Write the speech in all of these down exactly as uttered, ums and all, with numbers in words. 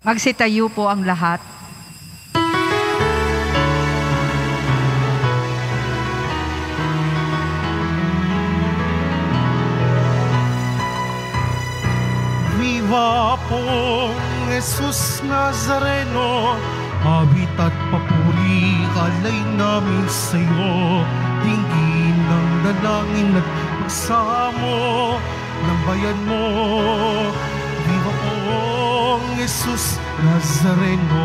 Magsitayo po ang lahat. Viva pong Jesus Nazareno, awit at papuri alay namin sa'yo. Tingin ng dalangin at pagsamo ng bayan mo. Viva pong Jesus Nazareno.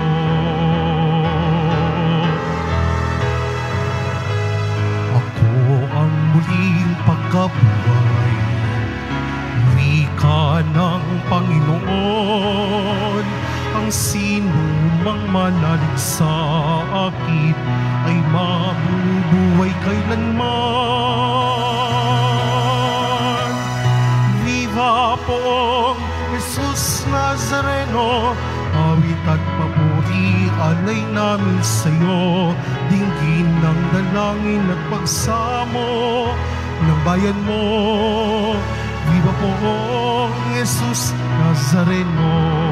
Ako ang muling pagkabuhay, wika ng Panginoon. Ang sino mang manalig sa akin ay mabubuhay kailanman. Viva pong Jesus Nazareno, awit at papuri alay namin sa'yo. Dinggin ng dalangin at pagsamo ng bayan mo. Viva pong Jesus Nazareno.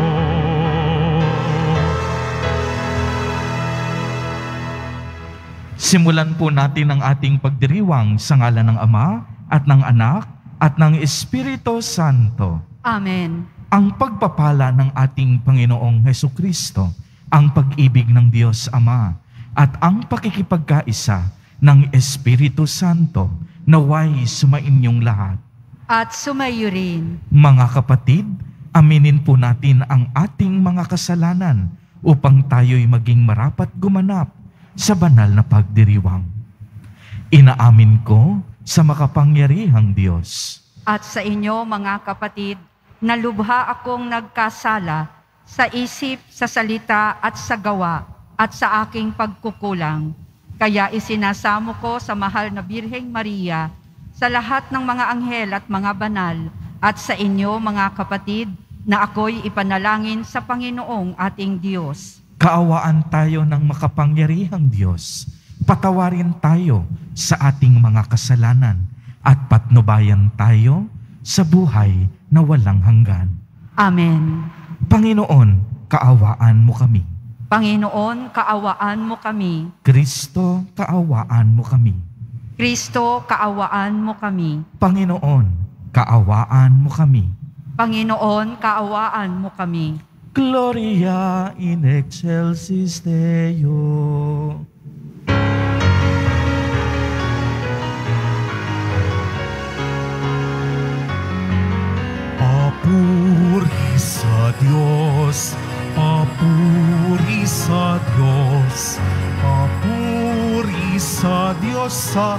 Simulan po natin ang ating pagdiriwang sa ngalan ng Ama at ng Anak at ng Espiritu Santo. Amen. Ang pagpapala ng ating Panginoong Hesukristo, ang pag-ibig ng Diyos Ama, at ang pakikipagkaisa ng Espiritu Santo naway sumainyong lahat. At sumayo rin. Mga kapatid, aminin po natin ang ating mga kasalanan upang tayo'y maging marapat gumanap sa banal na pagdiriwang. Inaamin ko sa makapangyarihang Diyos. At sa inyo, mga kapatid, na lubha akong nagkasala sa isip, sa salita at sa gawa at sa aking pagkukulang. Kaya isinasamo ko sa mahal na Birheng Maria, sa lahat ng mga anghel at mga banal, at sa inyo, mga kapatid, na ako'y ipanalangin sa Panginoong ating Diyos. Kaawaan tayo ng makapangyarihang Diyos. Patawarin tayo sa ating mga kasalanan at patnubayan tayo sa buhay na walang hanggan. Amen. Panginoon, kaawaan mo kami. Panginoon, kaawaan mo kami. Kristo, kaawaan mo kami. Kristo, kaawaan mo kami. Panginoon, kaawaan mo kami. Panginoon, kaawaan mo kami. Gloria in excelsis Deo. Papuri sa Diyos, papuri sa Diyos, papuri sa Diyos sa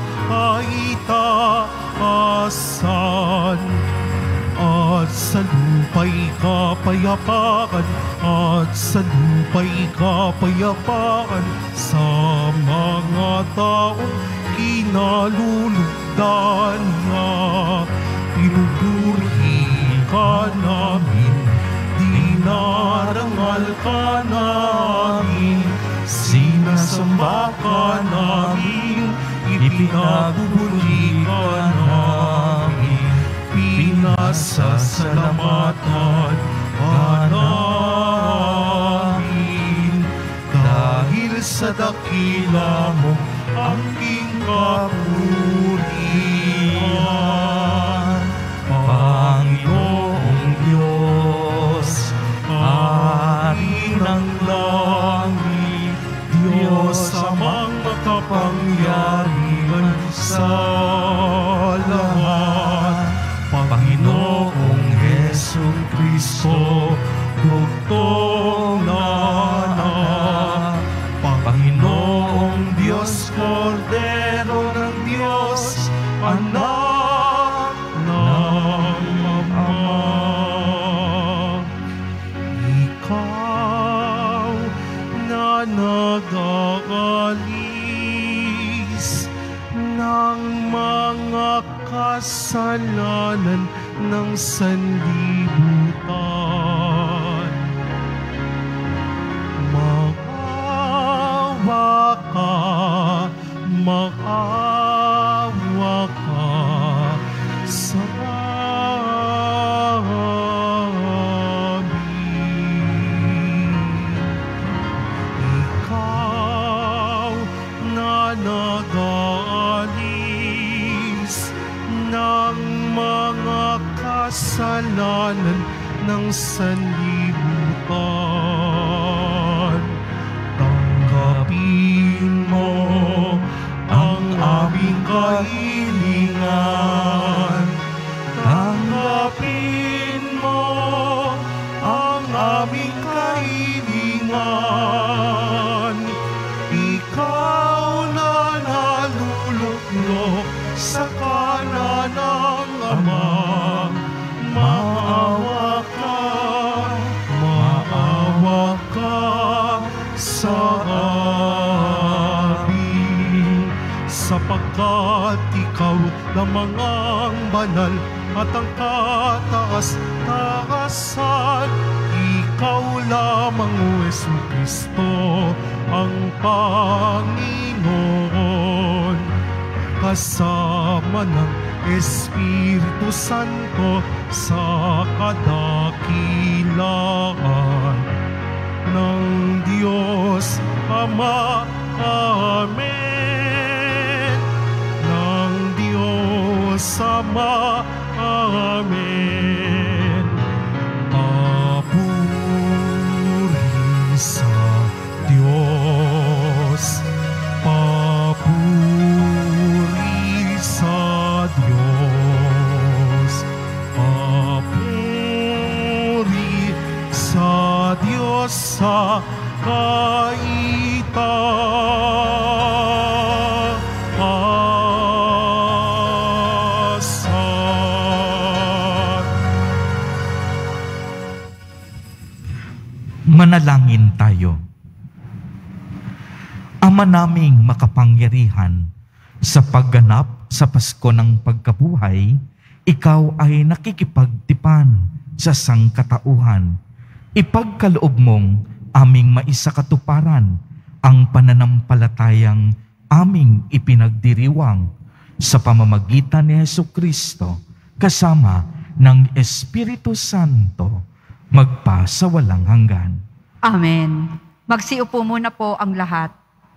kaitaasan. At sa lupa'y kapayapaan, at sa lupa'y kapayapaan sa mga taong kinalulugdan niya. Pinupuri ka namin, dinarangal ka namin, sinasamba ka namin, ipinagbubuli ka namin. Pinasasalamatan ka namin dahil sa dakila mo aking kapurihan. Panginoong Diyos, Hari ng langit, Diyos amang makapangyarihan sa lahat. Panginoong Hesukristo, Bugtong na anak, Panginoong Diyos, Kordero ng Diyos, anak ng Ama. Ikaw na nag-aalis ng mga kasalanan ng sanlibutan. Maawa ka, maawa ka sa amin. kasalanan ng sanlibutan. Tanggapin mo ang aming kahilingan. Tanggapin mo ang aming kahilingan. Ikaw na naluluklok sa kanan ng Ama. Maawa ka, maawa ka sa amin, sapagkat ikaw lamang ang banal at ang kataas-taasan. Ikaw lamang, O Jesucristo, ang Panginoon, kasama ng Espiritu Santo sa kadakilaan ng Diyos Ama. Amen. Ng Diyos Ama. Amen. Papuri sa Diyos. Papuri sa Diyos. Papuri sa Diyos sa kaitaasan. Manalangin tayo. Ama naming makapangyarihan, sa pagganap sa Pasko ng pagkabuhay, ikaw ay nakikipagtipan sa sangkatauhan. Ipagkaloob mong aming maisakatuparan ang pananampalatayang aming ipinagdiriwang sa pamamagitan ni Jesucristo kasama ng Espiritu Santo magpa sa walang hanggan. Amen. Magsiupo muna po ang lahat.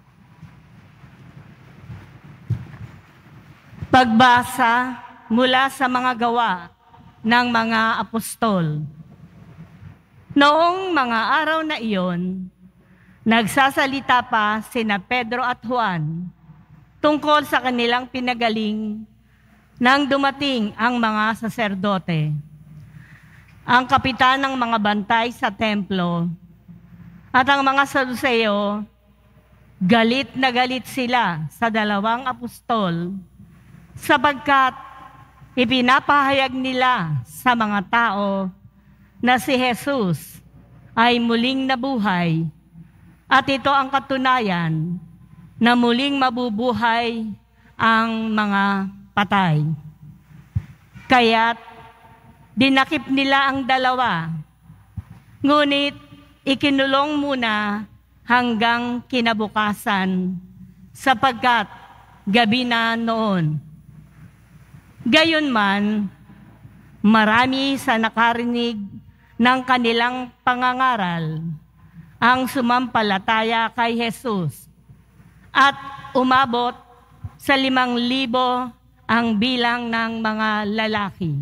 Pagbasa mula sa mga gawa ng mga apostol. Noong mga araw na iyon, nagsasalita pa sina Pedro at Juan tungkol sa kanilang pinagaling nang dumating ang mga saserdote, ang kapitan ng mga bantay sa templo, at ang mga Saduseo. Galit na galit sila sa dalawang apostol sapagkat ipinapahayag nila sa mga tao na si Jesus ay muling nabuhay, at ito ang katunayan na muling mabubuhay ang mga patay. Kaya't dinakip nila ang dalawa, ngunit ikinulong muna hanggang kinabukasan sapagkat gabi na noon. Gayunman, marami sa nakarinig ng kanilang pangangaral ang sumampalataya kay Jesus, at umabot sa limang libo ang bilang ng mga lalaki.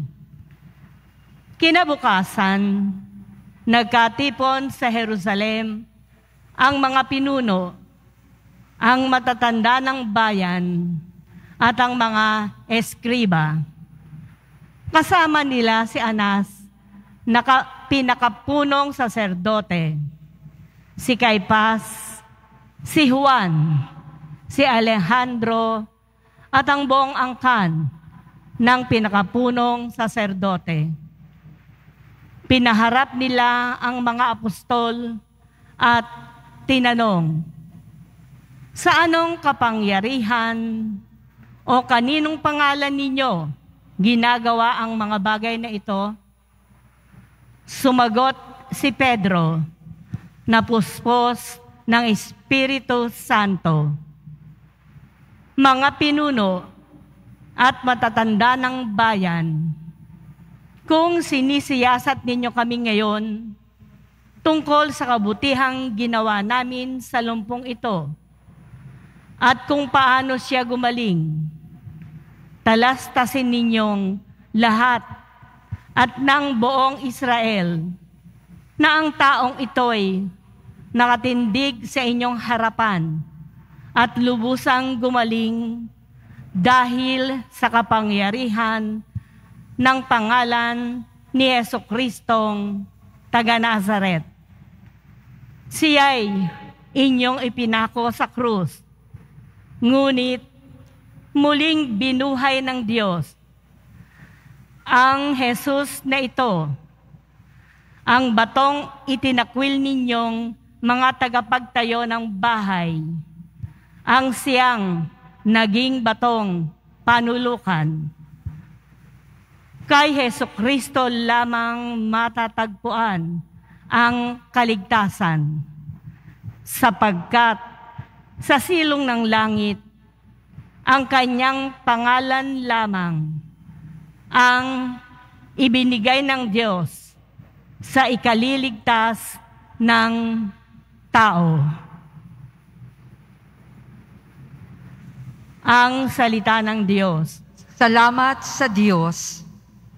Kinabukasan, nagkatipon sa Jerusalem ang mga pinuno, ang matatanda ng bayan, at ang mga eskriba. Kasama nila si Anas, naka, pinakapunong saserdote, si Caipas, si Juan, si Alejandro, at ang buong angkan ng pinakapunong saserdote. Pinaharap nila ang mga apostol at tinanong, sa anong kapangyarihan o kaninong pangalan ninyo ginagawa ang mga bagay na ito? Sumagot si Pedro, na puspos ng Espiritu Santo. Mga pinuno at matatanda ng bayan, kung sinisiyasat ninyo kami ngayon tungkol sa kabutihang ginawa namin sa lumpong ito at kung paano siya gumaling, talastasin ninyong lahat at ng buong Israel na ang taong ito'y nakatindig sa inyong harapan at lubusang gumaling dahil sa kapangyarihan ng pangalan ni Jesucristong taga Nazaret. Siya'y inyong ipinako sa krus, ngunit muling binuhay ng Diyos. Ang Jesus na ito, ang batong itinakwil ninyong mga tagapagtayo ng bahay, ang siyang naging batong panulukan. Kay Jesucristo lamang matatagpuan ang kaligtasan, sapagkat sa silong ng langit, ang kanyang pangalan lamang ang ibinigay ng Diyos sa ikaliligtas ng tao. Ang salita ng Diyos. Salamat sa Diyos.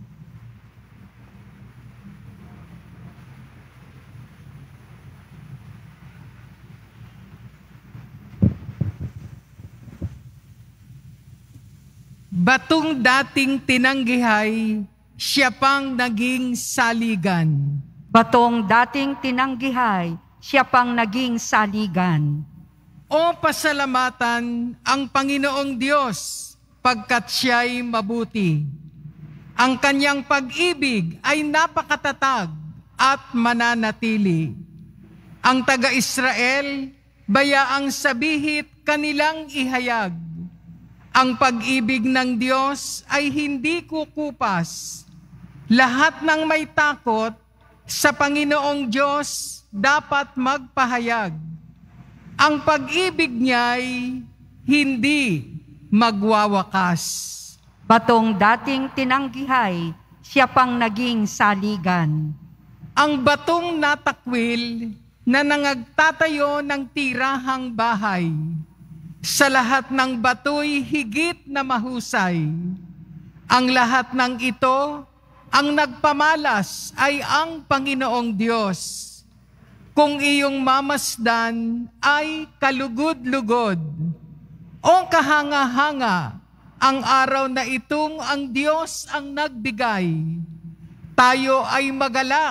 Batong dating tinanggihay, siya pang naging saligan. Batong dating tinanggihay, siya pang naging saligan. O pasalamatan ang Panginoong Diyos, pagkat siya'y mabuti. Ang kanyang pag-ibig ay napakatatag at mananatili. Ang taga-Israel, bayaang sabihit kanilang ihayag. Ang pag-ibig ng Diyos ay hindi kukupas. Lahat ng may takot sa Panginoong Diyos dapat magpahayag. Ang pag-ibig niya'y hindi magwawakas. Batong dating tinanggihay, siya pang naging saligan. Ang batong natakwil na nangagtatayo ng tirahang bahay, sa lahat ng bato'y higit na mahusay. Ang lahat ng ito, ang nagpamalas ay ang Panginoong Diyos. Kung iyong mamasdan ay kalugod-lugod o kahanga-hanga, ang araw na itong ang Diyos ang nagbigay. Tayo ay magalak,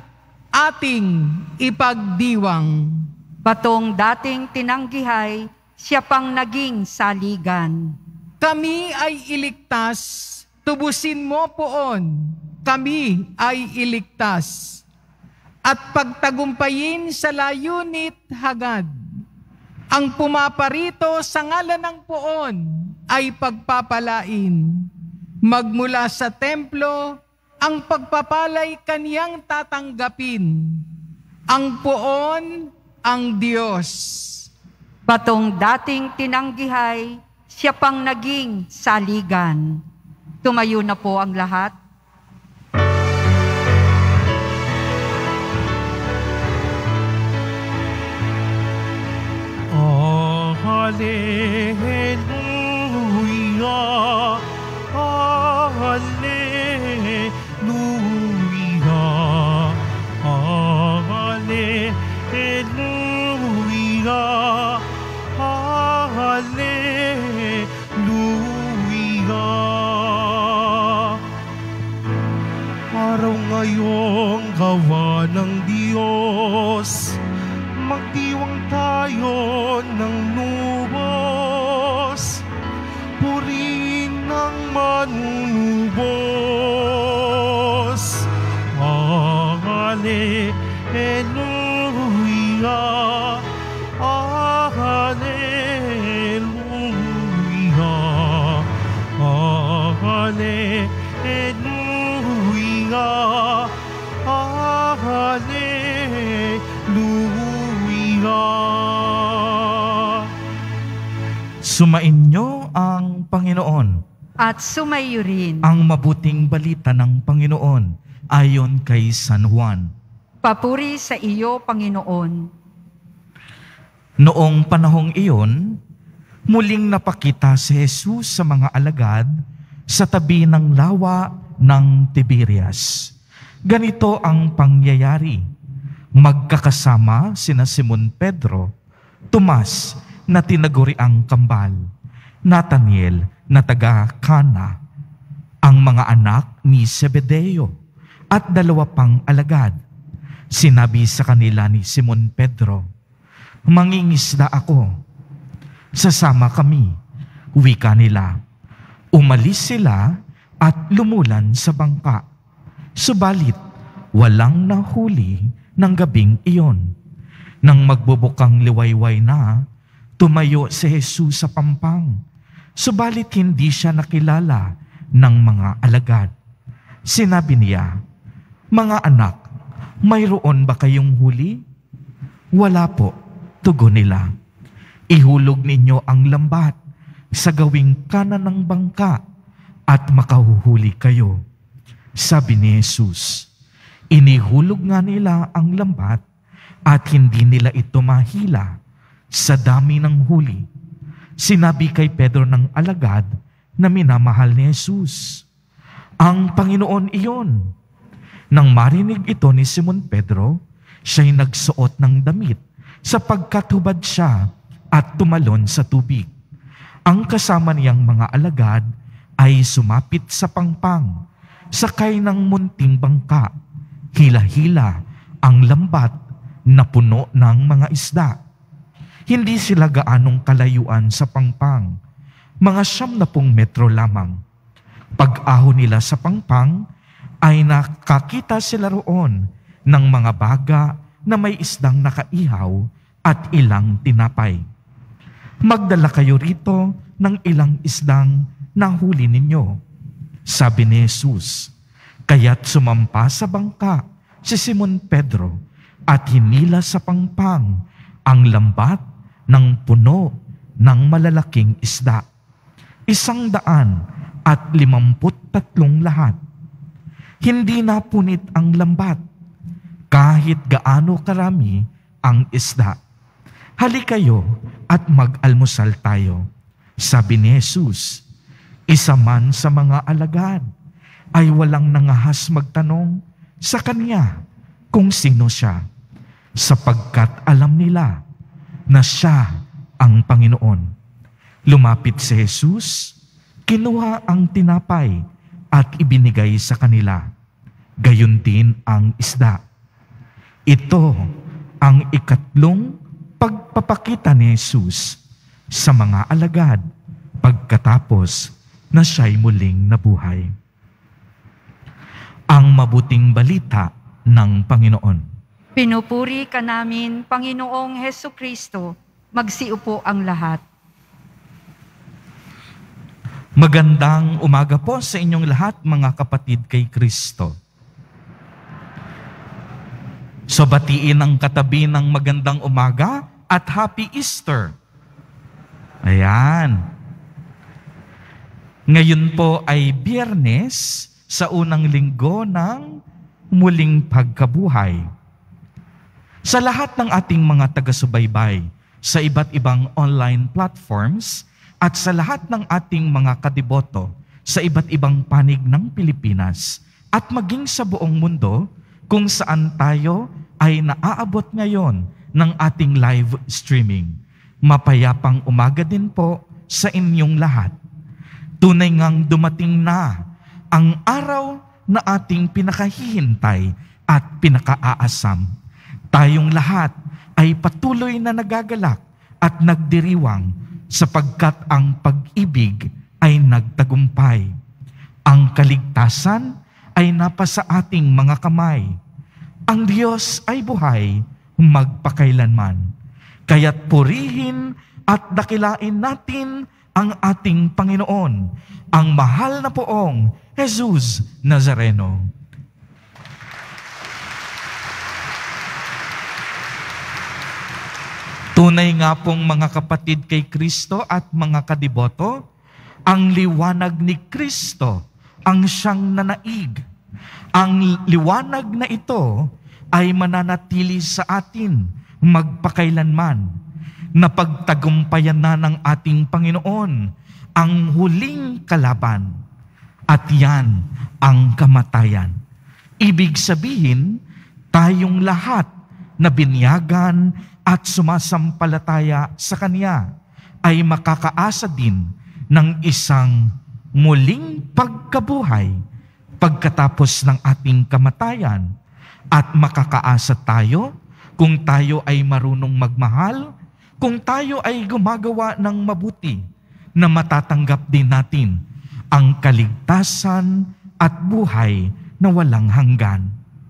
ating ipagdiwang. Batong dating tinanggihay, siya pang naging saligan. Kami ay iligtas, tubusin mo poon, kami ay iligtas. At pagtagumpayin sa layunit hagad, ang pumaparito sa ngalan ng poon ay pagpapalain. Magmula sa templo, ang pagpapalay kaniyang tatanggapin. Ang poon, ang Diyos. Batong dating tinanggihay, siya pang naging saligan. Tumayo na po ang lahat. Oh, hallelujah, hallelujah, hallelujah, hallelujah. Araw ngayong gawa ng Diyos, magdiwang tayo ng lubos, purihin ng manunubos. Hallelujah, hallelujah, hallelujah, hallelujah. Sumainyo ang Panginoon. At sumayo rin. Ang mabuting balita ng Panginoon ayon kay San Juan. Papuri sa iyo, Panginoon. Noong panahong iyon, muling napakita si Jesus sa mga alagad sa tabi ng lawa ng Tiberias. Ganito ang pangyayari. Magkakasama sina Simon Pedro, Tomas na tinaguriang kambal, Nathaniel na taga Cana, ang mga anak ni Zebedeo at dalawa pang alagad. Sinabi sa kanila ni Simon Pedro, "Mangingisda ako. Sasama kami." Wika nila. Umalis sila at lumulan sa bangka. Subalit, walang nahuli ng gabing iyon. Nang magbubukang liwayway na, tumayo si Jesus sa pampang. Subalit hindi siya nakilala ng mga alagad. Sinabi niya, "Mga anak, mayroon ba kayong huli?" "Wala po," tugon nila. "Ihulog ninyo ang lambat sa gawing kanan ng bangka at makahuhuli kayo." Sabi ni Jesus. Inihulog nga nila ang lambat at hindi nila ito mahila sa dami ng huli. Sinabi kay Pedro ng alagad na minamahal ni Jesus, "Ang Panginoon iyon." Nang marinig ito ni Simon Pedro, siya'y nagsuot ng damit sapagkat hubad siya at tumalon sa tubig. Ang kasama niyang mga alagad ay sumapit sa pangpang, sakay ng munting bangka. Hila-hila ang lambat na puno ng mga isda. Hindi sila gaanong kalayuan sa pangpang, mga siyam na pong metro lamang. Pag-ahon nila sa pangpang, ay nakakita sila roon ng mga baga na may isdang nakaihaw at ilang tinapay. "Magdala kayo rito ng ilang isdang nahuli ninyo," sabi ni Jesus. Kaya't sumampa sa bangka si Simon Pedro at hinila sa pangpang ang lambat ng puno ng malalaking isda. Isang daan at limamput tatlong lahat. Hindi napunit ang lambat, kahit gaano karami ang isda. "Halika kayo at mag-almusal tayo," sabi ni Jesus. Isa man sa mga alagad ay walang nangahas magtanong sa kanya kung sino siya, sapagkat alam nila na siya ang Panginoon. Lumapit si Jesus, kinuha ang tinapay at ibinigay sa kanila. Gayon din ang isda. Ito ang ikatlong pagpapakita ni Jesus sa mga alagad pagkatapos na siya'y muling nabuhay. Ang mabuting balita ng Panginoon. Pinupuri ka namin, Panginoong Hesukristo. Magsiupo ang lahat. Magandang umaga po sa inyong lahat, mga kapatid kay Kristo. So batiin ang katabi ng magandang umaga at Happy Easter. Ayan. Ngayon po ay Biyernes sa unang linggo ng muling pagkabuhay. Sa lahat ng ating mga taga-subaybay sa iba't ibang online platforms at sa lahat ng ating mga kadiboto sa iba't ibang panig ng Pilipinas at maging sa buong mundo kung saan tayo ay naaabot ngayon ng ating live streaming. Mapayapang umaga din po sa inyong lahat. Tunay ngang dumating na ang araw na ating pinakahihintay at pinakaaasam. Tayong lahat ay patuloy na nagagalak at nagdiriwang sapagkat ang pag-ibig ay nagtagumpay. Ang kaligtasan ay napasa ating mga kamay. Ang Diyos ay buhay magpakailanman. Kaya't purihin at dakilain natin ang ating Panginoon, ang mahal na poong Jesus Nazareno. Tunay nga pong mga kapatid kay Kristo at mga kadiboto, ang liwanag ni Kristo ang siyang nanaig. Ang liwanag na ito ay mananatili sa atin magpakailanman. Napagtagumpayan na ng ating Panginoon ang huling kalaban. At yan ang kamatayan. Ibig sabihin, tayong lahat na binyagan at sumasampalataya sa Kanya ay makakaasa din ng isang muling pagkabuhay pagkatapos ng ating kamatayan. At makakaasa tayo kung tayo ay marunong magmahal, kung tayo ay gumagawa ng mabuti, na matatanggap din natin ang kaligtasan at buhay na walang hanggan.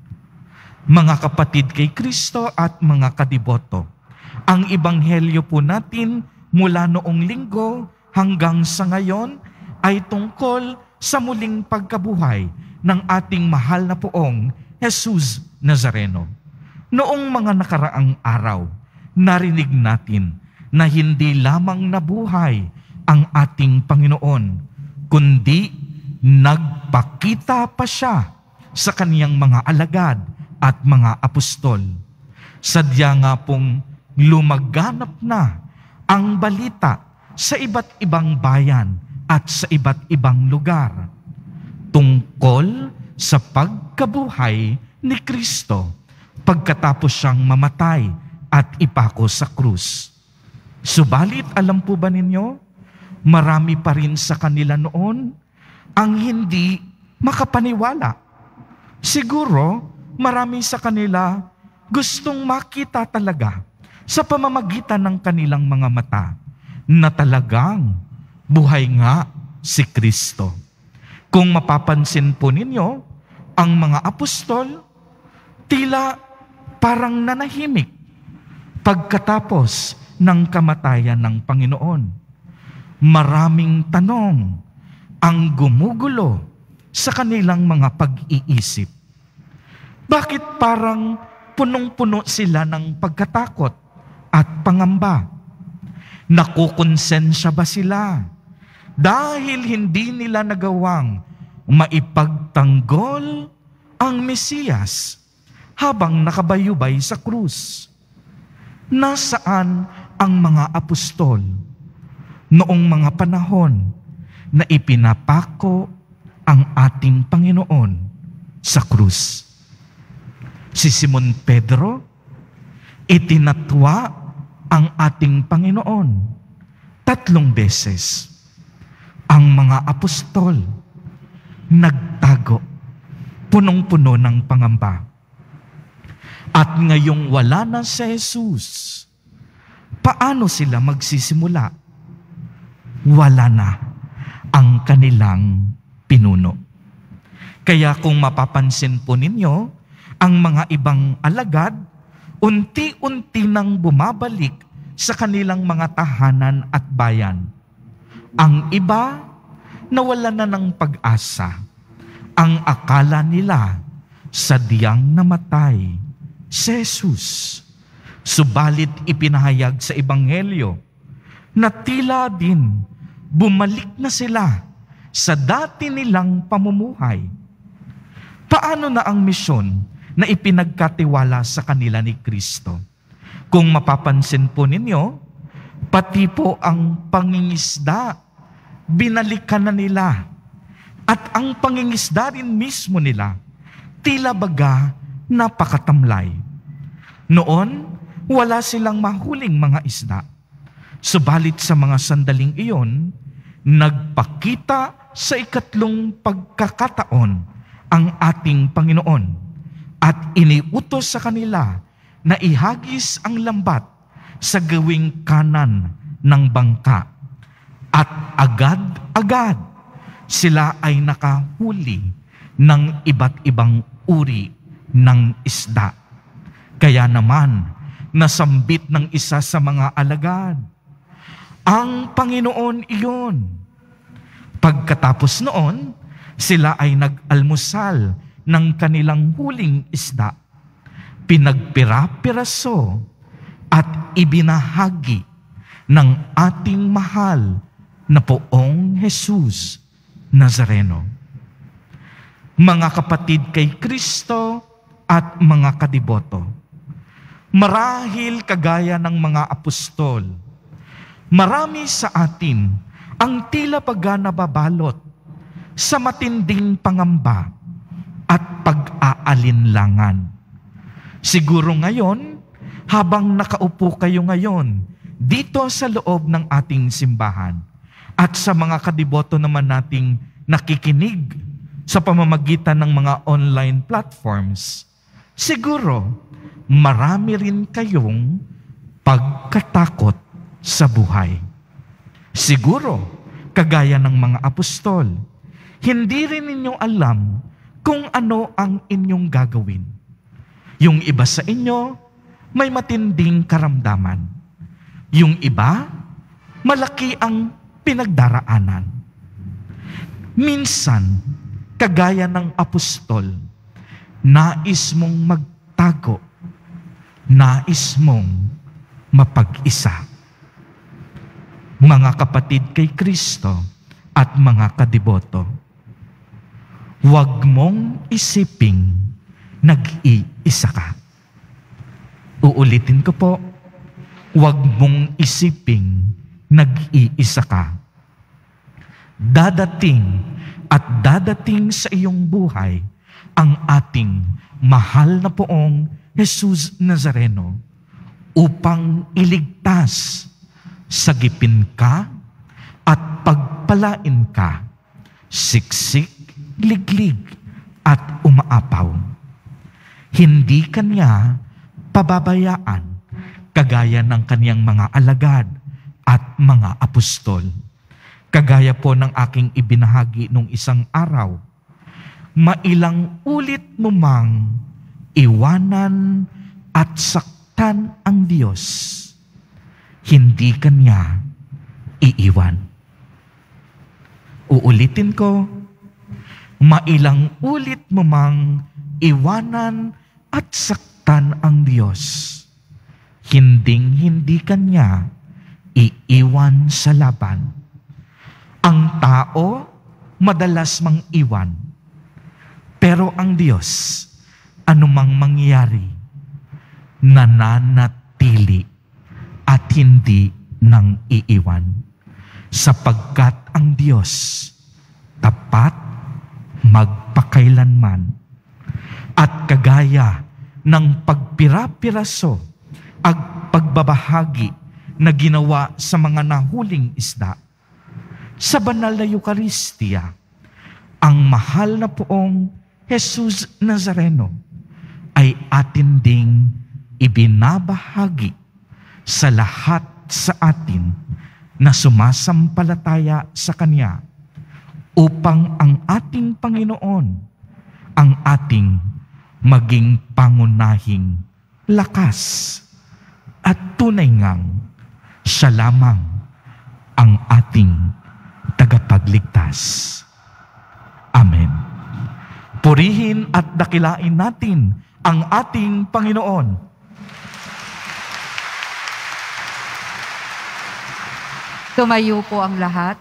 Mga kapatid kay Kristo at mga kadiboto, ang ebanghelyo po natin mula noong linggo hanggang sa ngayon ay tungkol sa muling pagkabuhay ng ating mahal na poong Jesus Nazareno. Noong mga nakaraang araw, narinig natin na hindi lamang nabuhay ang ating Panginoon, kundi nagpakita pa siya sa kaniyang mga alagad at mga apostol. Sadya nga pong lumaganap na ang balita sa iba't ibang bayan at sa iba't ibang lugar tungkol sa pagkabuhay ni Kristo pagkatapos siyang mamatay at ipako sa krus. Subalit, alam po ba ninyo, marami pa rin sa kanila noon ang hindi makapaniwala. Siguro, marami sa kanila gustong makita talaga sa pamamagitan ng kanilang mga mata na talagang buhay nga si Kristo. Kung mapapansin po ninyo, ang mga apostol, tila parang nanahimik pagkatapos ng kamatayan ng Panginoon. Maraming tanong ang gumugulo sa kanilang mga pag-iisip. Bakit parang punong-puno sila ng pagkatakot at pangamba? Nakukonsensya ba sila dahil hindi nila nagawang maipagtanggol ang Mesiyas habang nakabayubay sa krus? Nasaan ang mga apostol noong mga panahon na ipinapako ang ating Panginoon sa krus? Si Simon Pedro, itinatwa ang ating Panginoon tatlong beses. Ang mga apostol, nagtago, punong-puno ng pangamba. At ngayong wala na si Jesus, paano sila magsisimula? Wala na ang kanilang pinuno. Kaya kung mapapansin po ninyo, ang mga ibang alagad, unti-unti nang bumabalik sa kanilang mga tahanan at bayan. Ang iba, nawalan na ng pag-asa. Ang akala nila, sadyang namatay si Jesus. Subalit ipinahayag sa Ebanghelyo na tila din bumalik na sila sa dati nilang pamumuhay. Paano na ang misyon na ipinagkatiwala sa kanila ni Kristo? Kung mapapansin po ninyo, pati po ang pangingisda, binalikan na nila. At ang pangingisda rin mismo nila, tila baga napakatamlay. Noon, wala silang mahuling mga isda. Subalit sa mga sandaling iyon, nagpakita sa ikatlong pagkakataon ang ating Panginoon at iniutos sa kanila na ihagis ang lambat sa gawing kanan ng bangka. At agad-agad sila ay nakahuli ng iba't ibang uri ng isda. Kaya naman, nasambit ng isa sa mga alagad, ang Panginoon iyon. Pagkatapos noon, sila ay nag-almusal ng kanilang huling isda. Pinagpira-piraso at ibinahagi ng ating mahal na poong Jesus Nazareno. Mga kapatid kay Kristo at mga kadiboto, marahil kagaya ng mga apostol, marami sa atin ang tila baga nababalot sa matinding pangamba at pag-aalinlangan. Siguro ngayon, habang nakaupo kayo ngayon dito sa loob ng ating simbahan at sa mga kadiboto naman nating nakikinig sa pamamagitan ng mga online platforms, siguro marami rin kayong pagkatakot sa buhay. Siguro, kagaya ng mga apostol, hindi rin ninyo alam kung ano ang inyong gagawin. Yung iba sa inyo, may matinding karamdaman. Yung iba, malaki ang pinagdaraanan. Minsan, kagaya ng apostol, nais mong magtago, nais mong mapag-isa. Mga kapatid kay Kristo at mga kadiboto, huwag mong isiping nag-iisa ka. Uulitin ko po, huwag mong isiping nag-iisa ka. Dadating at dadating sa iyong buhay ang ating mahal na poong Jesus Nazareno upang iligtas, sagipin ka at pagpalain ka, siksik, liglig at umaapaw. Hindi kanya pababayaan kagaya ng kaniyang mga alagad at mga apostol. Kagaya po ng aking ibinahagi nung isang araw, mailang ulit mo mang iwanan at saktan ang Diyos, hindi kanya iiwan. Uulitin ko, mailang ulit mo mang iwanan at saktan ang Diyos, hinding-hindi kanya iiwan sa laban. Ang tao madalas mang iwan, pero ang Diyos, anumang mangyari, nananatili at hindi nang iiwan. Sapagkat ang Diyos, tapat magpakailanman. At kagaya ng pagpira-piraso at pagbabahagi na ginawa sa mga nahuling isda, sa banal na Eucharistia, ang mahal na poong Jesus Nazareno ay atin ding ibinabahagi sa lahat sa atin na sumasampalataya sa Kanya upang ang ating Panginoon ang ating maging pangunahing lakas at tunay ngang siya lamang ang ating tagapagligtas. Amen. Purihin at dakilain natin ang ating Panginoon. Tumayo po ang lahat.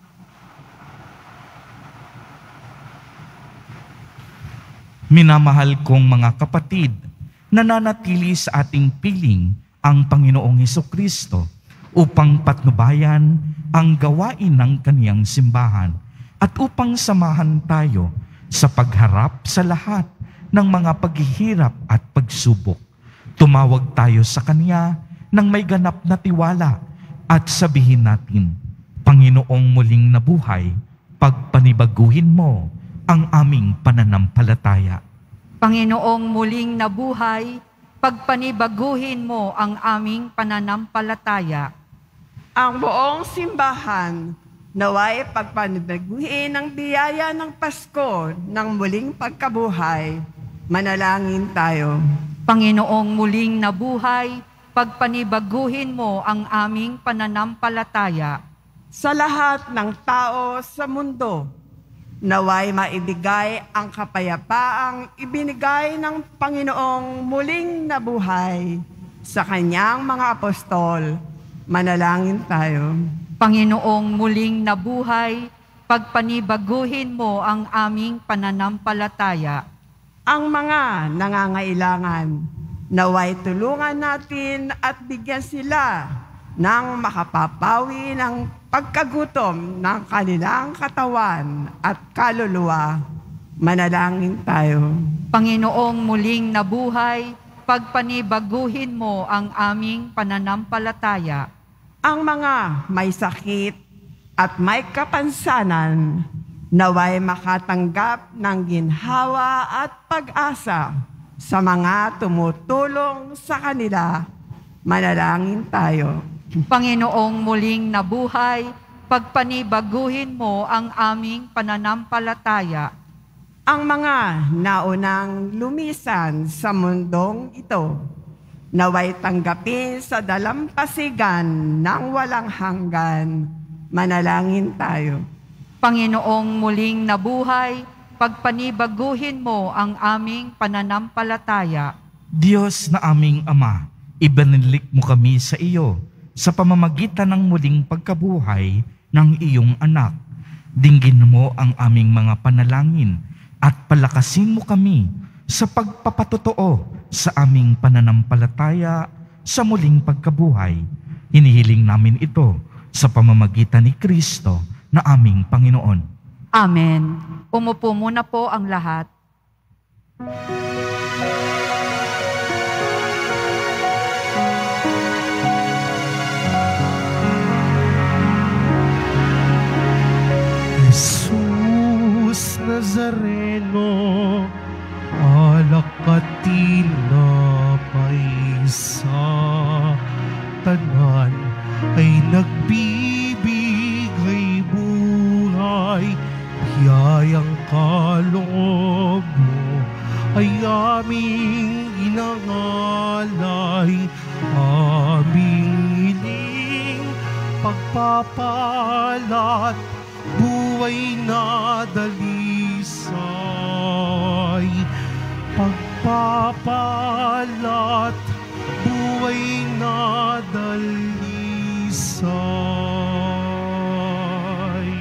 Minamahal kong mga kapatid, nananatili sa ating piling ang Panginoong Hesukristo upang patnubayan ang gawain ng kaniyang simbahan at upang samahan tayo sa pagharap sa lahat ng mga paghihirap at pagsubok. Tumawag tayo sa Kanya ng may ganap na tiwala at sabihin natin, Panginoong muling nabuhay, pagpanibaguhin mo ang aming pananampalataya. Panginoong muling nabuhay, pagpanibaguhin mo ang aming pananampalataya. Ang buong simbahan naway pagpanibaguhin ang biyaya ng Pasko ng muling pagkabuhay. Manalangin tayo. Panginoong muling nabuhay, pagpanibaguhin mo ang aming pananampalataya. Sa lahat ng tao sa mundo, naway maibigay ang kapayapaang ibinigay ng Panginoong muling nabuhay sa Kanyang mga apostol. Manalangin tayo. Panginoong muling nabuhay, pagpanibaguhin mo ang aming pananampalataya. Ang mga nangangailangan, naway tulungan natin at bigyan sila ng makapapawi ng pagkagutom ng kanilang katawan at kaluluwa. Manalangin tayo. Panginoong muling nabuhay, pagpanibaguhin mo ang aming pananampalataya. Ang mga may sakit at may kapansanan, naway makatanggap ng ginhawa at pag-asa sa mga tumutulong sa kanila. Manalangin tayo. Panginoong muling nabuhay, pagpanibaguhin mo ang aming pananampalataya. Ang mga naunang lumisan sa mundong ito, naway tanggapin sa dalampasigan ng walang hanggan. Manalangin tayo. Panginoong muling nabuhay, pagpanibaguhin mo ang aming pananampalataya. Diyos na aming Ama, ibanilik mo kami sa iyo sa pamamagitan ng muling pagkabuhay ng iyong anak. Dinggin mo ang aming mga panalangin at palakasin mo kami sa pagpapatotoo sa aming pananampalataya sa muling pagkabuhay. Hinihiling namin ito sa pamamagitan ni Kristo na aming Panginoon. Amen. Umupo muna po ang lahat. Jesus Nazareno, alak at tinapay sa tanan ay nagbibigay buhay. Biyayang kaloob mo ay aming inangalay, aming hiling pagpapalat, buhay na dalisay. Pagpapalat, buhay na dalisay.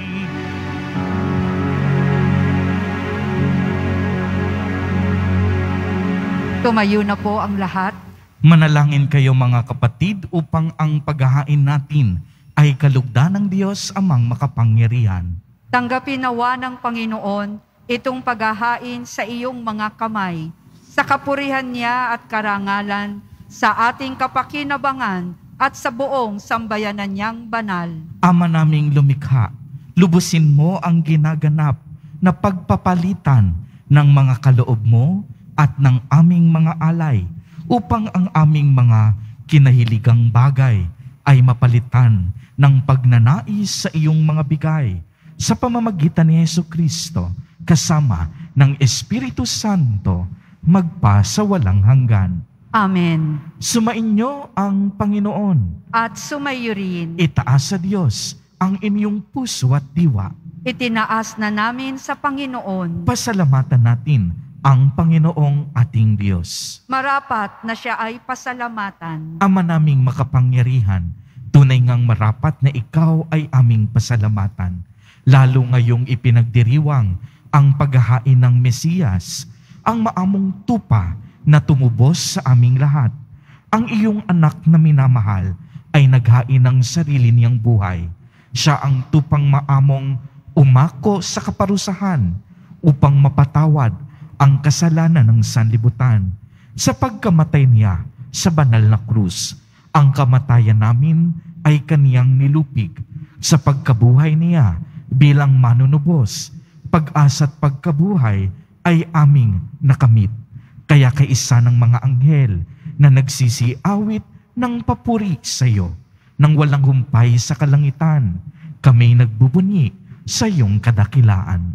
Tumayo na po ang lahat. Manalangin kayo mga kapatid upang ang paghahain natin ay kalugdan ng Diyos amang makapangyarihan. Tanggapin nawa ng Panginoon itong paghahain sa iyong mga kamay, sa kapurihan niya at karangalan, sa ating kapakinabangan at sa buong sambayanan niyang banal. Ama naming lumikha, lubusin mo ang ginaganap na pagpapalitan ng mga kaloob mo at ng aming mga alay, upang ang aming mga kinahiligang bagay ay mapalitan ng pagnanais sa iyong mga bigay, sa pamamagitan ni Jesucristo, kasama ng Espiritu Santo, magpa sa walang hanggan. Amen. Sumainyo ang Panginoon. At sumayo rin, Itaas sa Diyos ang inyong puso at diwa. itinaas na namin sa Panginoon. Pasalamatan natin ang Panginoong ating Diyos. Marapat na siya ay pasalamatan. Ama naming makapangyarihan, tunay ngang marapat na ikaw ay aming pasalamatan, lalo ngayong ipinagdiriwang ang paghahain ng Mesiyas, ang maamong tupa na tumubos sa aming lahat. Ang iyong anak na minamahal ay naghain ng sarili niyang buhay. Siya ang tupang maamong umako sa kaparusahan upang mapatawad ang kasalanan ng sanlibutan. Sa pagkamatay niya sa banal na krus, ang kamatayan namin ay kaniyang nilupig. Sa pagkabuhay niya bilang manunubos, pag-asa at pagkabuhay ay aming nakamit. Kaya kaisa ng mga anghel na nagsisiawit ng papuri sa iyo, nang walang humpay sa kalangitan, kami nagbubunyi sa iyong kadakilaan.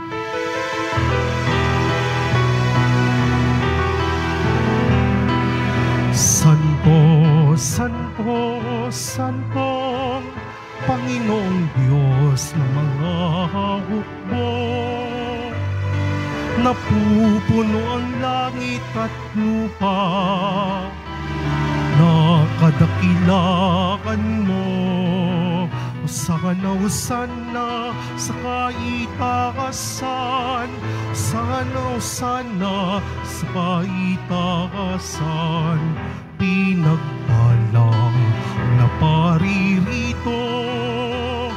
Santo, Santo, Santo, Panginoong Diyos ng mga hukbo. Napupuno ang langit at lupa, nakadakilaan mo. Sana, sana, sa kaitaasan, sana, sana, sa kaitaasan, pinagpalang na paririto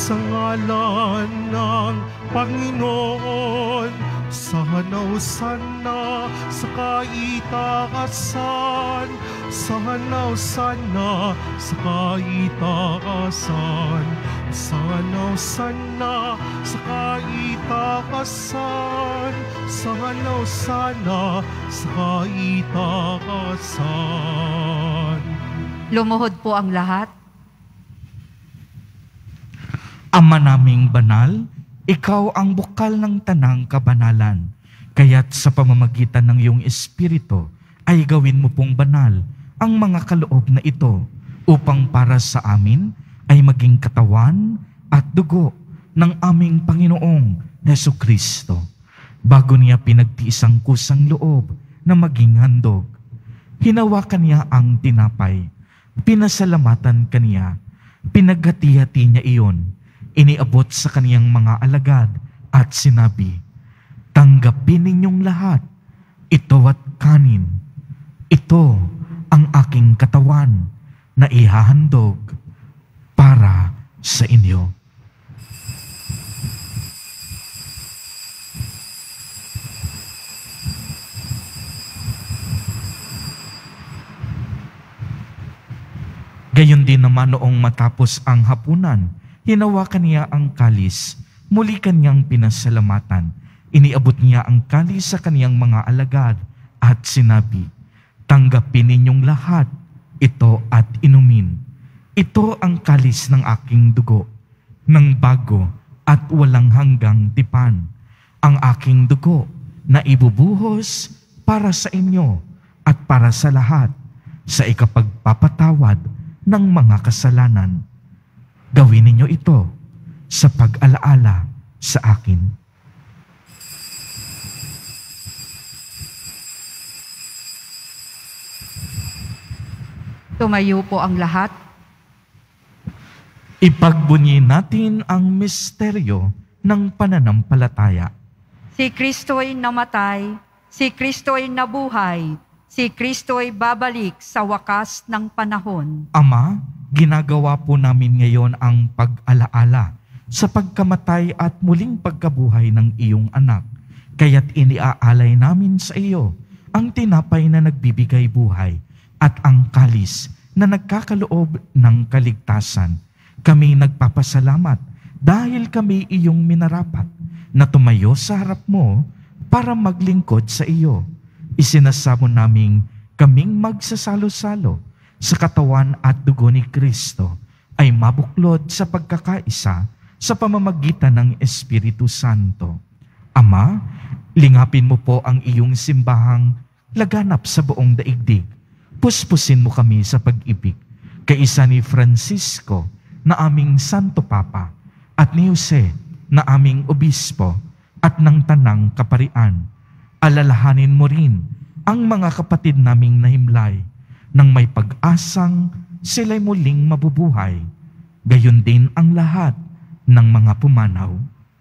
sa ngalan ng Panginoon. Sana, sana sa kaitaasan, sana, sana sa kaitaasan, sana, sana sa kaitaasan, sana, sana sa kaitaasan. Lumuhod po ang lahat. Ama naming banal, ikaw ang bukal ng tanang kabanalan. Kaya't sa pamamagitan ng iyong Espiritu ay gawin mo pong banal ang mga kaloob na ito upang para sa amin ay maging katawan at dugo ng aming Panginoong Hesukristo. Bago niya pinagtiis ang kusang loob na maging handog, hinawakan niya ang tinapay, pinasalamatan kaniya, pinaghati-hati niya iyon, iniabot sa kaniyang mga alagad at sinabi, "Tanggapin ninyong lahat, ito at kanin. Ito ang aking katawan na ihahandog para sa inyo." Gayon din naman noong matapos ang hapunan, hinawakan niya ang kalis, muli kanyang pinasalamatan. Iniabot niya ang kalis sa kaniyang mga alagad at sinabi, "Tanggapin ninyong lahat, ito at inumin. Ito ang kalis ng aking dugo, ng bago at walang hanggang tipan. Ang aking dugo na ibubuhos para sa inyo at para sa lahat sa ikapagpapatawad ng mga kasalanan. Gawin ninyo ito sa pag-alaala sa akin." Tumayo po ang lahat. Ipagbunyi natin ang misteryo ng pananampalataya. Si Kristo'y namatay, si Kristo'y nabuhay, si Kristo'y babalik sa wakas ng panahon. Ama, ginagawa po namin ngayon ang pag-alaala sa pagkamatay at muling pagkabuhay ng iyong anak. Kaya't iniaalay namin sa iyo ang tinapay na nagbibigay buhay at ang kalis na nagkakaloob ng kaligtasan. Kami nagpapasalamat dahil kami iyong minarapat na tumayo sa harap mo para maglingkod sa iyo. Isinasamo naming kaming magsasalo-salo sa katawan at dugo ni Kristo ay mabuklod sa pagkakaisa sa pamamagitan ng Espiritu Santo. Ama, lingapin mo po ang iyong simbahang laganap sa buong daigdig. Puspusin mo kami sa pag-ibig, kaisa ni Francisco na aming Santo Papa at ni Jose na aming Obispo at ng Tanang Kaparian. Alalahanin mo rin ang mga kapatid naming nahimlay nang may pag-asang sila'y muling mabubuhay. Gayon din ang lahat ng mga pumanaw.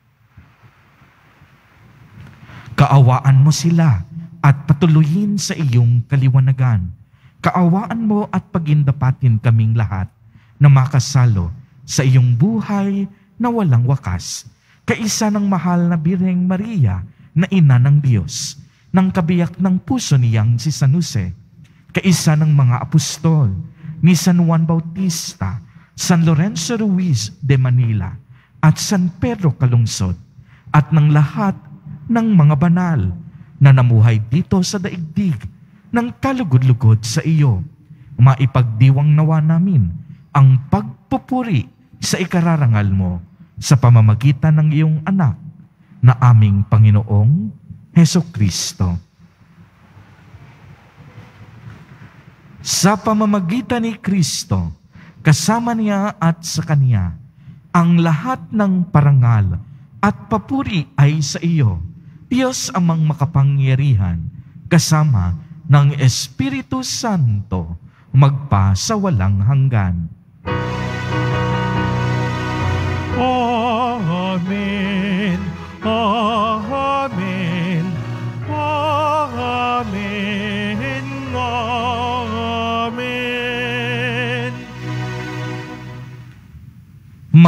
Kaawaan mo sila at patuloyin sa iyong kaliwanagan. Kaawaan mo at pagindapatin kaming lahat na makasalo sa iyong buhay na walang wakas. Kaisa ng mahal na Birheng Maria na ina ng Diyos, ng kabiyak ng puso niyang si San Jose, kaisa ng mga apostol ni San Juan Bautista, San Lorenzo Ruiz de Manila, at San Pedro Calungsod, at ng lahat ng mga banal na namuhay dito sa daigdig ng kalugod-lugod sa iyo. Maipagdiwang nawa namin ang pagpupuri sa ikararangal mo sa pamamagitan ng iyong anak na aming Panginoong Hesukristo. Sa pamamagitan ni Kristo, kasama niya at sa Kanya, ang lahat ng parangal at papuri ay sa iyo, Diyos amang makapangyarihan, kasama ng Espiritu Santo, magpa sa walang hanggan. Amen. Amen. Amen. Amen. Mga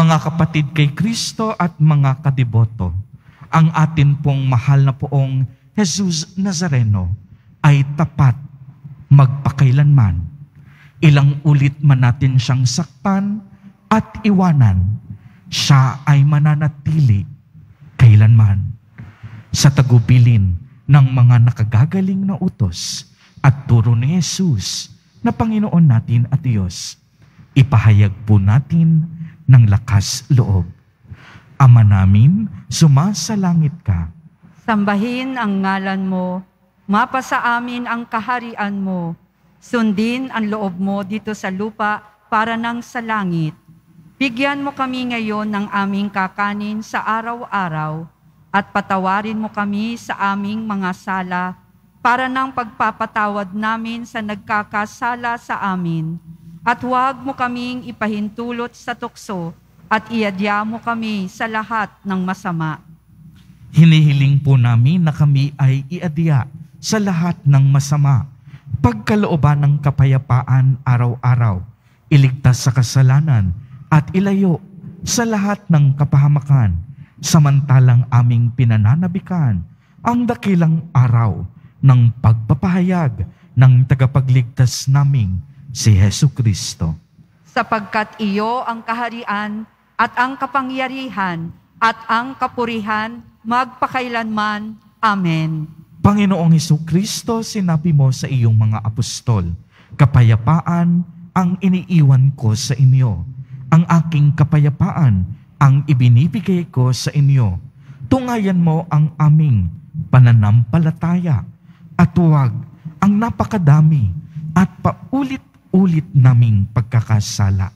Mga kapatid kay Kristo at mga kadiboto, ang atin pong mahal na poong Jesus Nazareno ay tapat magpakailanman. Ilang ulit man natin siyang saktan at iwanan, siya ay mananatili kailanman. Sa tagubilin ng mga nakagagaling na utos at turo ni Jesus na Panginoon natin at Diyos, ipahayag po natin ng lakas loob. Ama namin, sumasalangit ka. Sambahin ang ngalan mo, mapasa amin ang kaharian mo, sundin ang loob mo dito sa lupa para nang sa langit. Bigyan mo kami ngayon ng aming kakanin sa araw-araw at patawarin mo kami sa aming mga sala para nang pagpapatawad namin sa nagkakasala sa amin. At huwag mo kaming ipahintulot sa tukso at iadya mo kami sa lahat ng masama. Hinihiling po namin na kami ay iadya sa lahat ng masama, pagkalooban ng kapayapaan araw-araw, iligtas sa kasalanan at ilayo sa lahat ng kapahamakan, samantalang aming pinananabikan ang dakilang araw ng pagpapahayag ng tagapagligtas naming si Hesu Kristo. Sapagkat iyo ang kaharian at ang kapangyarihan at ang kapurihan magpakailanman. Amen. Panginoong Hesu Kristo, sinabi mo sa iyong mga apostol, kapayapaan ang iniiwan ko sa inyo. Ang aking kapayapaan ang ibinibigay ko sa inyo. Tungayan mo ang aming pananampalataya at huwag ang napakadami at paulit-ulit naming pagkakasala.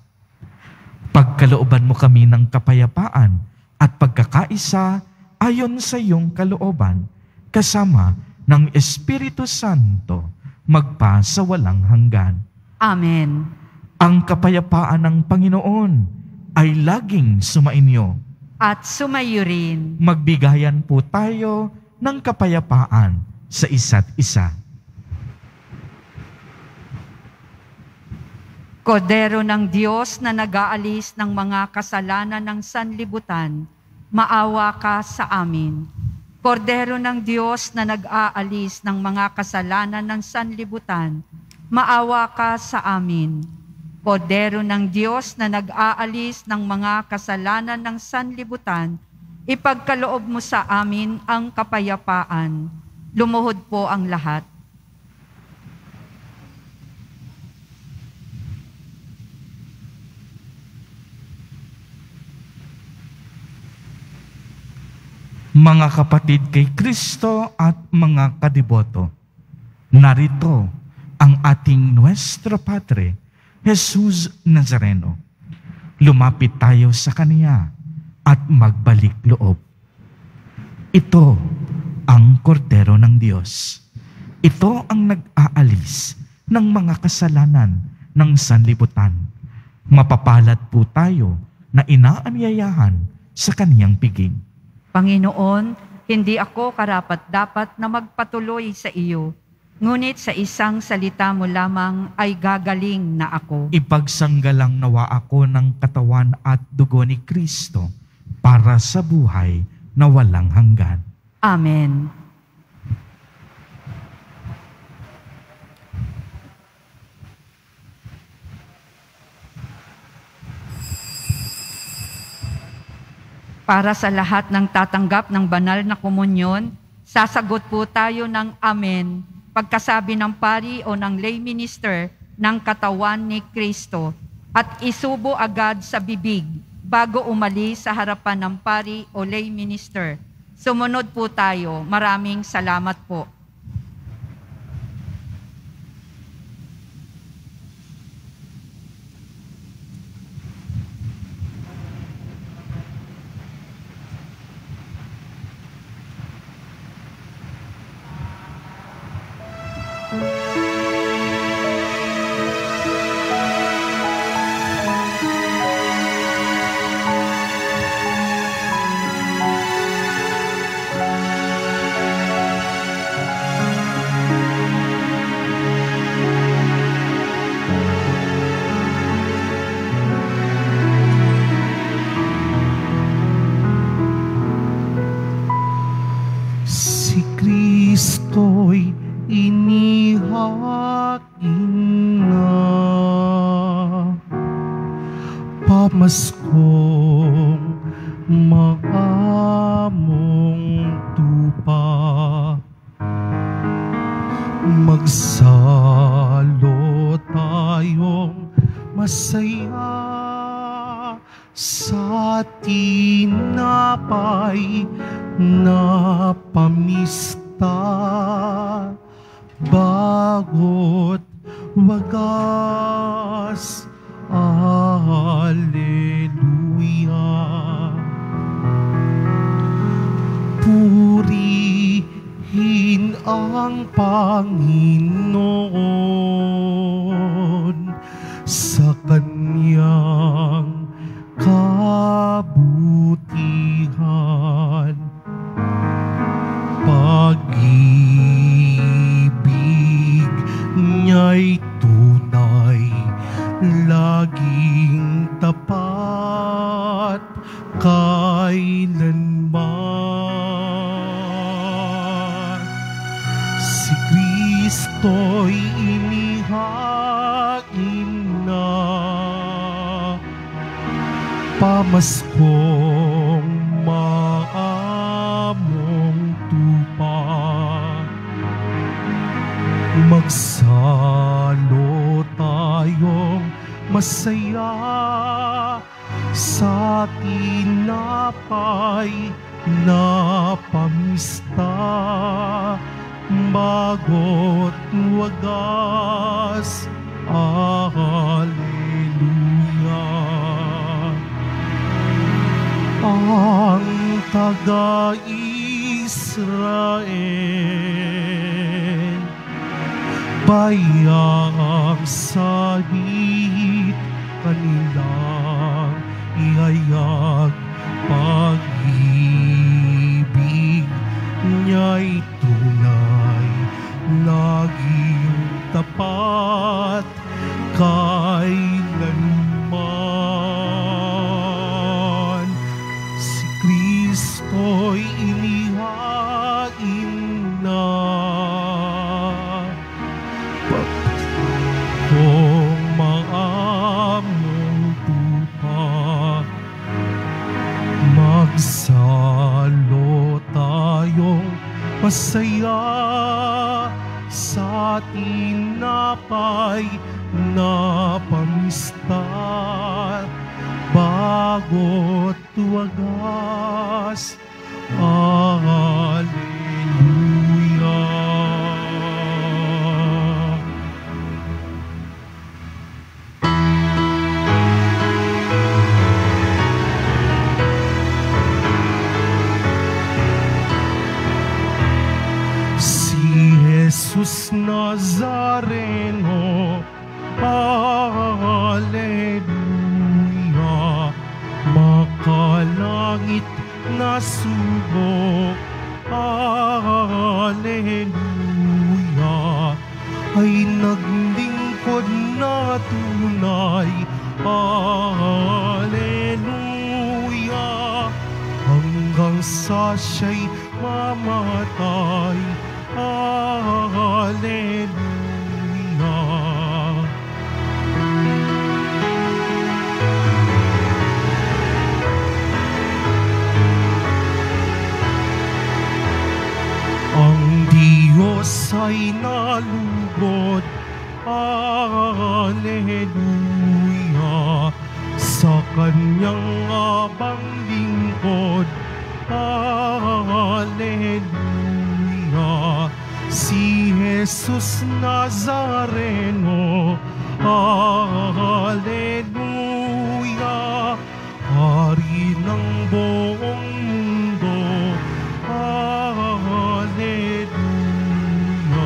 Pagkalooban mo kami ng kapayapaan at pagkakaisa ayon sa iyong kalooban, kasama ng Espiritu Santo, magpa sa walang hanggan. Amen. Ang kapayapaan ng Panginoon ay laging sumainyo. At sumayo rin. Magbigayan po tayo ng kapayapaan sa isa't isa. Kordero ng Diyos na nag-aalis ng mga kasalanan ng sanlibutan, maawa ka sa amin. Kordero ng Diyos na nag-aalis ng mga kasalanan ng sanlibutan, maawa ka sa amin. Kordero ng Diyos na nag-aalis ng mga kasalanan ng sanlibutan, ipagkaloob mo sa amin ang kapayapaan. Lumuhod po ang lahat. Mga kapatid kay Kristo at mga kadiboto, narito ang ating Nuestro Padre, Jesus Nazareno. Lumapit tayo sa Kanya at magbalik loob. Ito ang Kordero ng Diyos. Ito ang nag-aalis ng mga kasalanan ng sanlibutan. Mapapalad po tayo na inaanyayahan sa Kaniyang piging. Panginoon, hindi ako karapat-dapat na magpatuloy sa iyo, ngunit sa isang salita mo lamang ay gagaling na ako. Ipagsanggalang nawa ako ng katawan at dugo ni Kristo para sa buhay na walang hanggan. Amen. Para sa lahat ng tatanggap ng banal na komunyon, sasagot po tayo ng Amen pagkasabi ng pari o ng lay minister ng katawan ni Kristo at isubo agad sa bibig bago umalis sa harapan ng pari o lay minister. Sumunod po tayo. Maraming salamat po. Kristo'y inihain na. Pamaskong maamong tupa, magsalo tayong masaya sa tinapay na pamista, bagot wagas. Alleluia. Purihin ang Panginoon sa kanyang kabutihan. Pag-ibig niya'y tunay, laging tapat kailanman. Si Kristo'y inihain na. Pamaskong maamong tupa, magsalo tayong masaya sa tinapay na pamista, bagot wagas. Alleluia. Ang taga-Israel, bayang sahit kanilang ihayag. Pag-ibig niya'y tunay, laging tapat kailanman. Si Kristo'y inihain na. Kung maamong tupa, magsalo tayong masaya sa tinapay na pamista, bagot wagas. Alleluia. Jesus Nazareno, Alleluia. Makalangit na subok, Alleluia. Ay naglingkod na tunay, Alleluia. Hanggang sa siya'y mamatay, Alleluia. Ang Diyos ay nalugod, Alleluia. Sa kanyang abang lingkod, Alleluia. Si Jesus Nazareno, Alleluia. Hari ng buong mundo, Alleluia.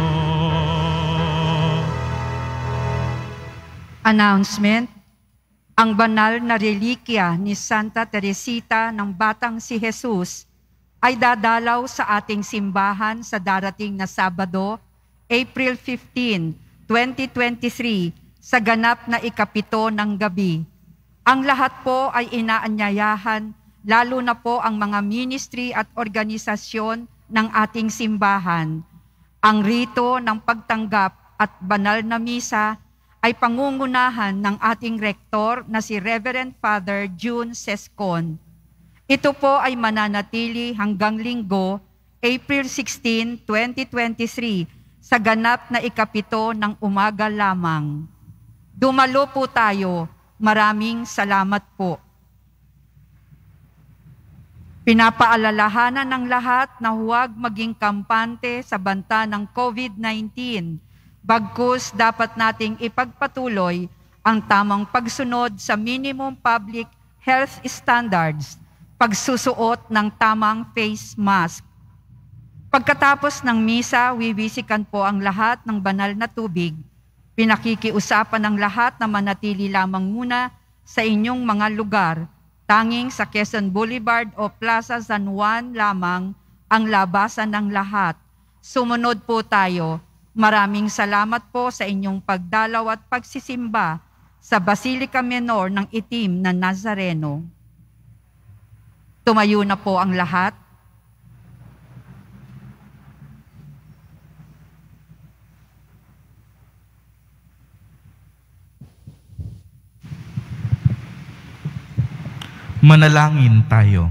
Announcement. Ang banal na relikya ni Santa Teresita ng Batang si Jesus ay dadalaw sa ating simbahan sa darating na Sabado, April fifteenth, twenty twenty-three, sa ganap na ikapito ng gabi. Ang lahat po ay inaanyayahan, lalo na po ang mga ministry at organisasyon ng ating simbahan, Ang rito ng pagtanggap at banal na misa ay pangungunahan ng ating rektor na si Reverend Father June Sescon. Ito po ay mananatili hanggang Linggo, April sixteen, twenty twenty-three, sa ganap na ikapito ng umaga lamang. Dumalo po tayo. Maraming salamat po. Pinapaalalahanan ng lahat na huwag maging kampante sa banta ng COVID nineteen. Bagkus dapat nating ipagpatuloy ang tamang pagsunod sa minimum public health standards, pagsusuot ng tamang face mask. Pagkatapos ng misa, wiwisikan po ang lahat ng banal na tubig. Pinakikiusapan ng lahat na manatili lamang muna sa inyong mga lugar. Tanging sa Quezon Boulevard o Plaza San Juan lamang ang labasan ng lahat. Sumunod po tayo. Maraming salamat po sa inyong pagdalaw at pagsisimba sa Basilica Menor ng Itim na Nazareno. Tumayo na po ang lahat. Manalangin tayo.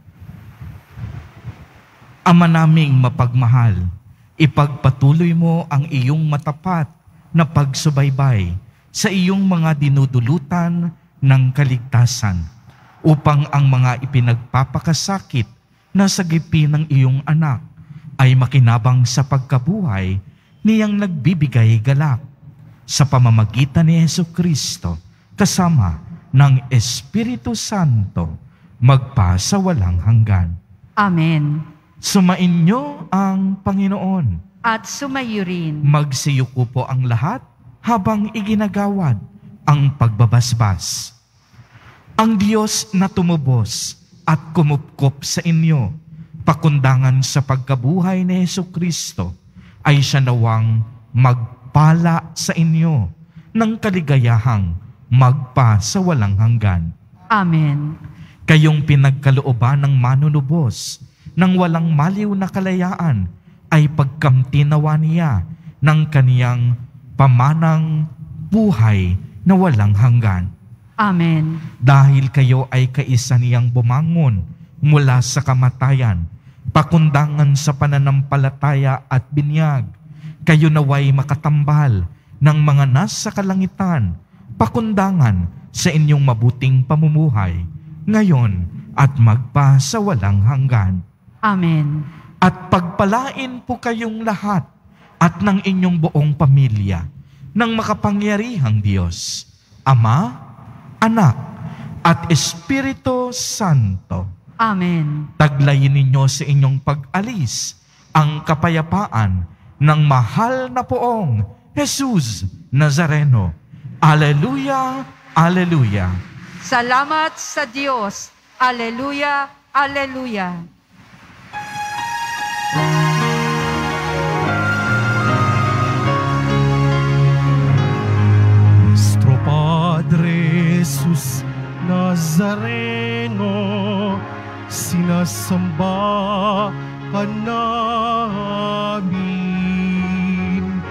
Ama naming mapagmahal, ipagpatuloy mo ang iyong matapat na pagsubaybay sa iyong mga dinudulutan ng kaligtasan upang ang mga ipinagpapakasakit na sagipi ng iyong anak ay makinabang sa pagkabuhay niyang nagbibigay galak sa pamamagitan ni Jesucristo kasama ng Espiritu Santo, magpa sa walang hanggan. Amen. Sumainyo ang Panginoon. At sumayo rin. Magsiyuko po ang lahat habang iginagawad ang pagbabasbas. Ang Diyos na tumubos at kumupkop sa inyo, pakundangan sa pagkabuhay ni Jesucristo, ay siya nawang magpala sa inyo ng kaligayahang magpa sa walang hanggan. Amen. Kayong pinagkalooban ng manunubos ng walang maliw na kalayaan ay pagkamtinawa niya ng kaniyang pamanang buhay na walang hanggan. Amen. Dahil kayo ay kaisa niyang bumangon mula sa kamatayan, pakundangan sa pananampalataya at binyag, kayo naway makatambal ng mga nasa kalangitan, pakundangan sa inyong mabuting pamumuhay, ngayon at magpa sa walang hanggan. Amen. At pagpalain po kayong lahat at ng inyong buong pamilya ng makapangyarihang Diyos, Ama, Anak, at Espiritu Santo. Amen. Taglayin ninyo sa inyong pag-alis ang kapayapaan ng mahal na poong Jesus Nazareno. Alleluia, alleluia. Salamat sa Diyos. Alleluia, alleluia. Nuestro Padre Jesus Nazareno, sinasamba ka namin,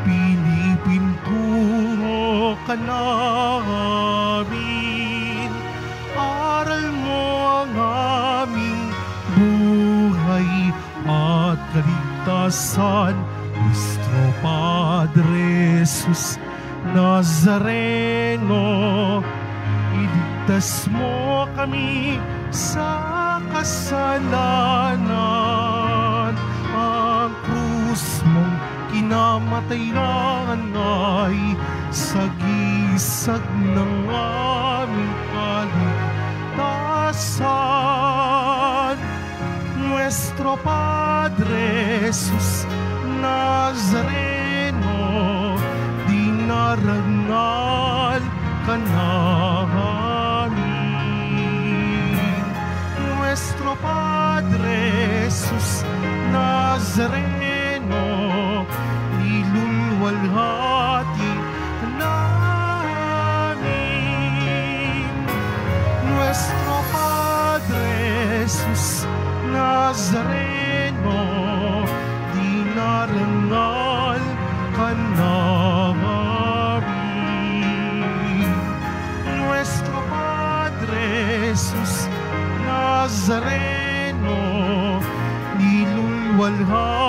pinipintuho ka namin, aral mo ang aming buhay at kaligtasan. Nuestro Padre Jesus Nazareno, iligtas mo kami sa kasalanan. Ang krus mong kinamatayan ay sagisag ng aming kaligtasan. Nuestro Padre Jesus Nazareno, dinarangal ka namin. Nuestro Padre Jesus Nazareno, nilulwalhati ka namin. Nuestro Padre Jesus Nazareno, dinarangal Nazareno, nilulwalhati